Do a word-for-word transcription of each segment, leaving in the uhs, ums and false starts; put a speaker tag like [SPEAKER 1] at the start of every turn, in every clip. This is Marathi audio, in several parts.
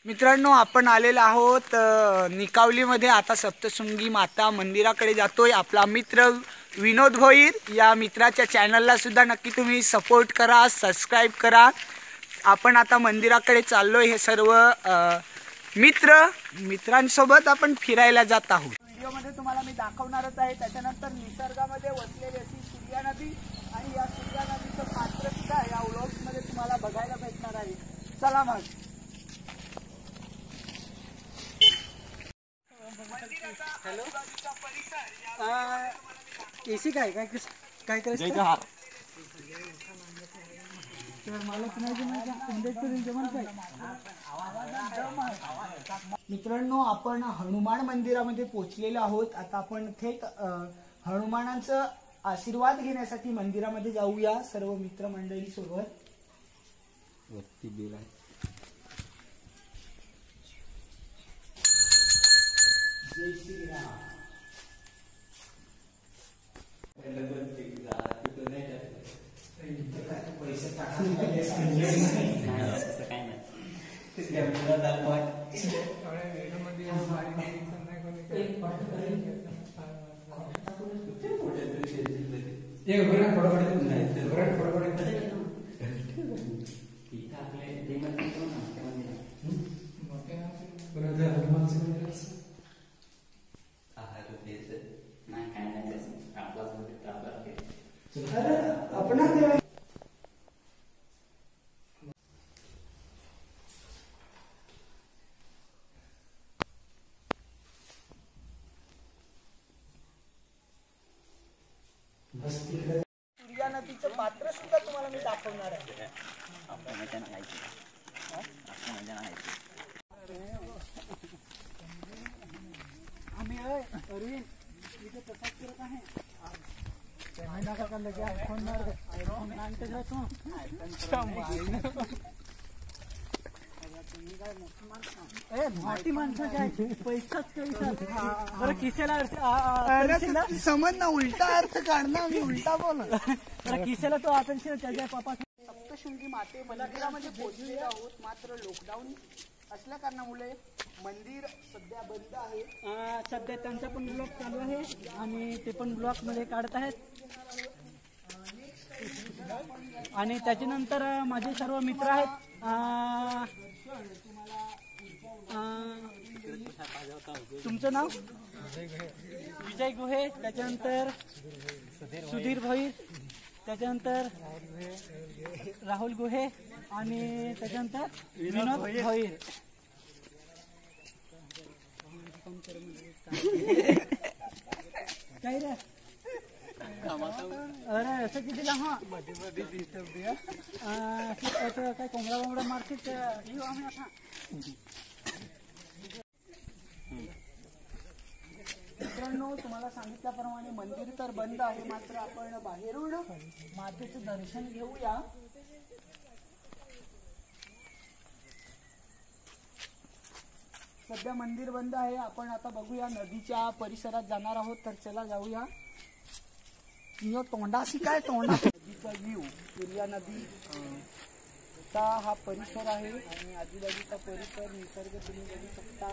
[SPEAKER 1] मित्रांनो, आपण आलेलो आहोत निकावलीमध्ये। आता सप्तशृंगी माता मंदिराकडे जातोय। आपला मित्र विनोद भोईर, या मित्राच्या चॅनलला सुद्धा नक्की तुम्ही सपोर्ट करा, सबस्क्राइब करा। आपण आता मंदिराकडे चाललोय। हे सर्व मित्र मित्रांसोबत आपण फिरायला जात आहोत। व्हिडिओमध्ये तुम्हाला मी दाखवणारच आहे। त्याच्यानंतर निसर्गामध्ये वसलेली अशी सूर्या नदी आणि या सूर्या नदीचं पात्र सुद्धा या व्लॉग्समध्ये तुम्हाला बघायला भेटणार आहे। चला मग। हेलो, एसी काय काय काय करायचं? मित्रांनो, आपण हनुमान मंदिरामध्ये पोहोचलेलो आहोत। आता आपण थेट हनुमानांचा आशीर्वाद घेण्यासाठी मंदिरामध्ये जाऊया सर्व मित्रमंडळी सोबत। वरती बिल आहे। जय श्री राम। पैसे अपना सूर्या नदीचं पात्र सुद्धा तुम्हाला मी दाखवणार आहे। आम्ही अरविंद इथे तसाच करत आहे। कॅमेरा का लगे आयफोन मार आयफोन आणते जा तू ए मोठी माणसं काय पैसाच पैसा बरं किसेला समज ना, उलटा अर्थ काढणार मी, उलटा बोल बरं किसेला तो अपेक्षा त्याच्या पापा। सप्तशृंगी माते मंदिरामध्ये पोहोचलेले आहोत। मात्र लॉकडाऊन असल्या कारणामुळे मंदिर सध्या बंद आहे। सध्या त्यांचा पण ब्लॉग चालू आहे आणि ते पण ब्लॉग मध्ये काढत आहेत। आणि त्याच्यानंतर माझे सर्व मित्र आहेत। तुमचं नाव? विजय गुहे, त्याच्यानंतर सुधीर भोईर, त्याच्यानंतर राहुल गुहे आणि त्याच्यानंतर विनोद भोईर। काय रे? अरे असं किती हा काय कोंबडा बोंबडा मार्केट येऊ आम्ही आता। मित्रांनो, तुम्हाला सांगितल्याप्रमाणे मंदिर तर बंद आहे, मात्र आपण बाहेरून मातेचं दर्शन घेऊया। सध्या मंदिर बंद आहे। आपण आता बघूया, नदीच्या परिसरात जाणार आहोत, तर चला जाऊया। तोंडाशी काय तोंडा नदीचा व्ह्यू, सूर्या नदीचा हा परिसर आहे आणि आजूबाजूचा परिसर निसर्ग तुम्ही बघू शकता।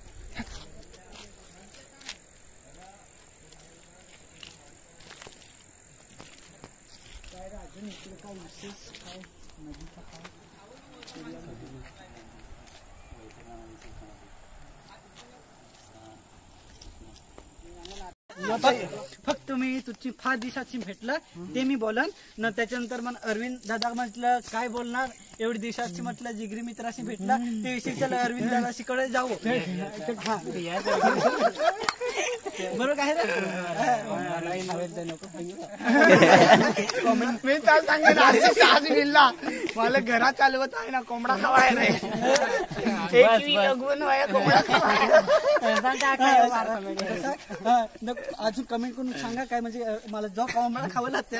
[SPEAKER 1] काय अजून इकडे काय विशेष काय नदीचा काय सूर्या नदी फक्त मी तुझी फार दिवसाची भेटलं ते मी बोलन न। त्याच्यानंतर मग अरविंद दादा म्हटलं काय बोलणार, एवढी दिवसाची म्हटलं जिगरी मित्राशी भेटला ते विषयी चला अरविंद दादाशी कडे जाऊ। बरोबर काय मी काय सांगेन, आज मिळला मला घरात चालवत आहे ना, कोंबडा खावाय नाही अजून कमेंट करून सांगा काय, म्हणजे मला जो कोंबडा खावा लागते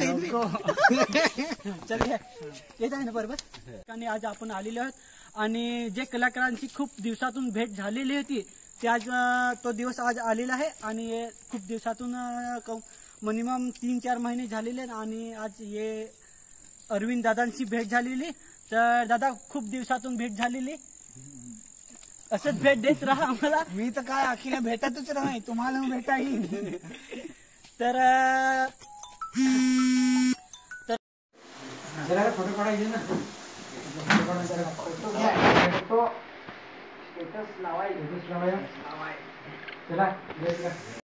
[SPEAKER 1] चल येत आहे ना बरोबर। आणि आज आपण आलेले आहोत आणि जे कलाकारांची खूप दिवसातून भेट झालेली होती ते आज तो दिवस आज आलेला आहे। आणि खूप दिवसातून मिनिमम तीन चार महिने झालेले आणि आज हे अरविंद दादांची भेट झालेली। तर दादा खूप दिवसातून भेट झालेली।
[SPEAKER 2] असंच भेट देत राहा आम्हाला.
[SPEAKER 1] मी तर काय अखिला भेटतच नाही, तुम्हाला भेटा येईल.
[SPEAKER 2] तर
[SPEAKER 1] जरा फोटो काढायचे ना, फोटो घ्या, फोटो स्टेटस लावायचे, स्टेटस लावाय चला.